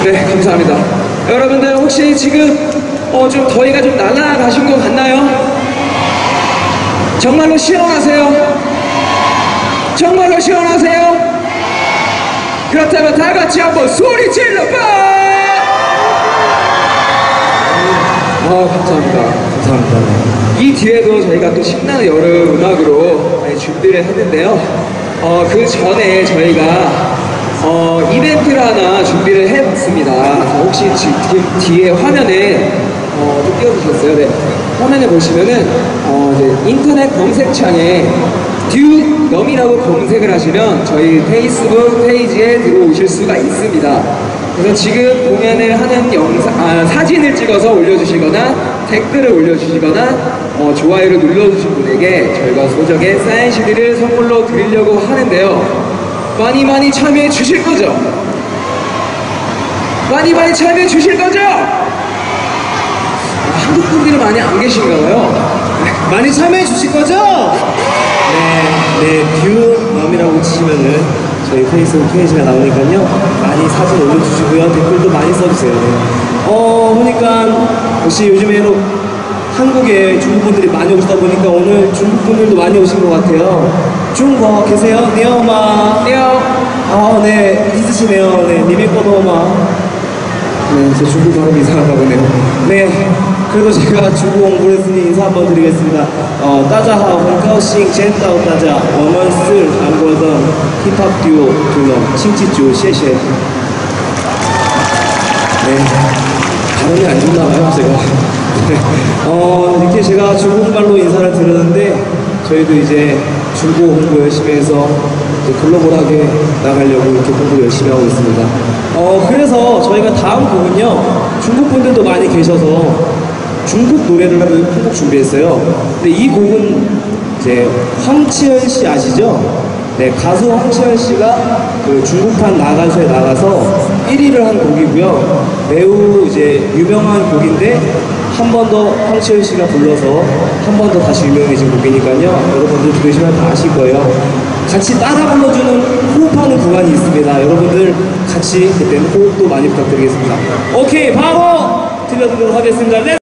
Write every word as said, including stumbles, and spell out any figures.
네, 감사합니다. 여러분들 혹시 지금 어, 좀 더위가 좀 날아가신 것 같나요? 정말로 시원하세요? 정말로 시원하세요? 그렇다면 다 같이 한번 소리 질러봐! 아, 감사합니다. 감사합니다. 이 뒤에도 저희가 또 신나는 여름 음악으로 준비를 했는데요. 어, 그 전에 저희가 어, 이벤트를 하나 준비를 해봤습니다. 혹시 지금 뒤에 화면에 어, 좀 띄워주셨어요? 네. 화면에 보시면은 어, 이제 인터넷 검색창에 듀넘이라고 검색을 하시면 저희 페이스북 페이지에 들어오실 수가 있습니다. 그래서 지금 공연을 하는 영상, 아, 사진을 찍어서 올려주시거나 댓글을 올려주시거나 어, 좋아요를 눌러주신 분에게 저희가 소정의 사인 씨디를 선물로 드리려고 하는데요. 많이 많이 참여해 주실 거죠? 많이 많이 참여해 주실 거죠? 한국 분들이 많이 안 계신가 봐요. 많이 참여해 주실 거죠? 네, 네, 듀넘이라고 치시면은 저희 페이스북 페이지가 나오니까요. 많이 사진 올려주시고요. 댓글도 많이 써주세요. 어, 그러니까 혹시 요즘에는 한국에 중국 분들이 많이 오시다 보니까 오늘 중국 분들도 많이 오신 것 같아요. 중국 계세요? 네오마. 네오. 아, 네, 있으시네요. 네, 니메코도마. 네, 제 중국 발음이 이상한가 보네요. 네, 그래도 제가 중국 공부를 했으니 인사 한번 드리겠습니다. 어, 大家好，很高兴见到大家。我们是韩国的 힙합 듀오 듀넘 칭지주，谢谢。 네, 발음이 안 좋나 봐요, 제가. 네, 어, 이렇게 제가 중국말로 인사를 드렸는데 저희도 이제 중국 공부 열심히 해서 글로벌하게 나가려고 이렇게 공부 열심히 하고 있습니다. 어, 그래서 저희가 다음 곡은요, 중국 분들도 많이 계셔서 중국 노래를 한 곡 준비했어요. 근데 이 곡은 이제 황치현 씨 아시죠? 네, 가수 황치현 씨가 그 중국판 나가서에 나가서 일 위를 한 곡이고요. 매우 이제 유명한 곡인데 한 번 더 황치현 씨가 불러서 한 번 더 다시 유명해진 곡이니까요. 여러분들 들으시면 다 아실 거예요. 같이 따라 불러주는 호흡하는 구간이 있습니다. 여러분들 같이 그때는 호흡도 많이 부탁드리겠습니다. 오케이, 바로 들려드리도록 하겠습니다.